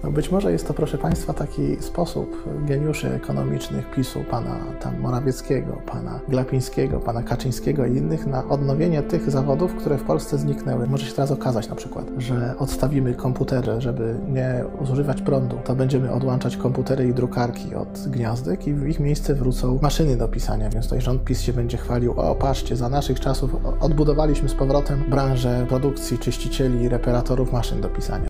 No być może jest to, proszę Państwa, taki sposób geniuszy ekonomicznych PiS-u, pana tam Morawieckiego, pana Glapińskiego, pana Kaczyńskiego i innych na odnowienie tych zawodów, które w Polsce zniknęły. Może się teraz okazać na przykład, że odstawimy komputery, żeby nie zużywać prądu, to będziemy odłączać komputery i drukarki od gniazdek i w ich miejsce wrócą maszyny do pisania, więc tutaj rząd PiS się będzie chwalił: o patrzcie, za naszych czasów odbudowaliśmy z powrotem branżę produkcji czyścicieli i reparatorów maszyn do pisania.